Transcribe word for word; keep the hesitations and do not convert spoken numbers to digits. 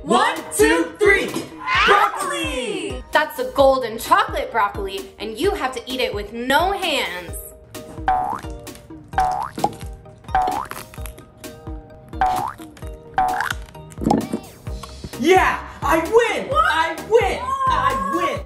One, two, three. Broccoli! That's a golden chocolate broccoli, and you have to eat it with no hands. Yeah, I win! I win! I win!